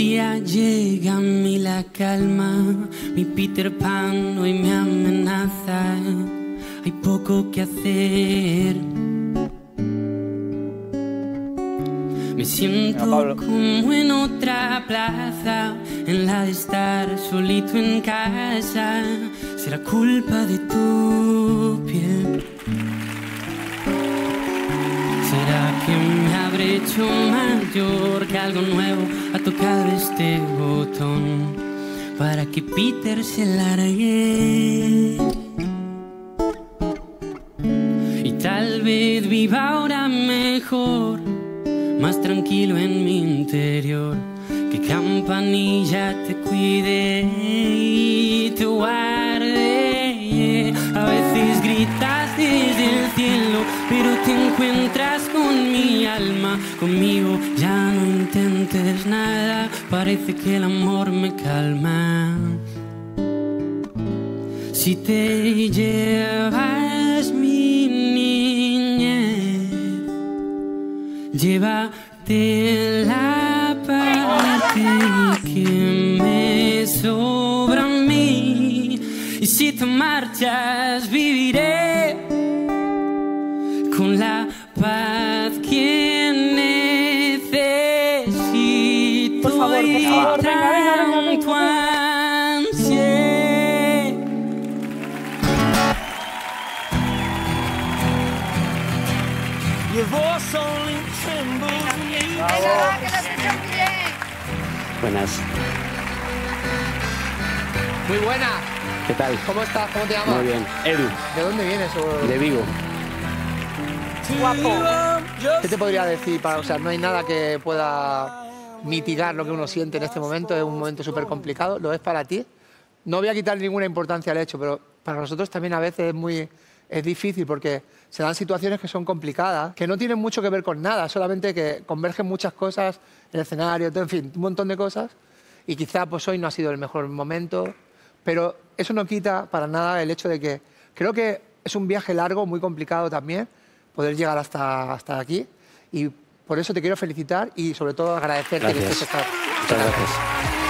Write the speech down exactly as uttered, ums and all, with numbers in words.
día llega a mí la calma, mi Peter Pan hoy me amenaza, hay poco que hacer. Me siento como en otra plaza, en la de estar solito en casa. ¿Será culpa de tu piel? ¿Será que me habré hecho mayor, que algo nuevo ha tocado este botón para que Peter se largue? Y tal vez viva ahora mejor, más tranquilo en mi interior, que Campanilla te cuide y te guarde. A veces gritas desde el cielo, pero te encuentras con mi alma. Conmigo ya no intentes nada, parece que el amor me calma. Si te llevas mi niñez, llévate la parte que me sobra a mí. Y si te marchas, viviré con la paz que necesito. Por favor, por favor, y venga, venga, venga, tanto ansié. Your voice only trembles when you... Venga, va, que lo has hecho bien. Buenas. Muy buena. ¿Qué tal? ¿Cómo estás? ¿Cómo te llamas? Muy bien. Edu, ¿De dónde vienes? O... de Vigo. Guapo. ¿Qué te podría decir? Para, o sea, no hay nada que pueda mitigar lo que uno siente en este momento. Es un momento súper complicado. ¿Lo es para ti? No voy a quitar ninguna importancia al hecho, pero para nosotros también a veces es muy... es difícil porque se dan situaciones que son complicadas, que no tienen mucho que ver con nada, solamente que convergen muchas cosas, el escenario, todo, en fin, un montón de cosas. Y quizá pues hoy no ha sido el mejor momento, pero eso no quita para nada el hecho de que creo que es un viaje largo, muy complicado también, poder llegar hasta, hasta aquí. Y por eso te quiero felicitar y sobre todo agradecerte Gracias. que estés acá. Muchas gracias.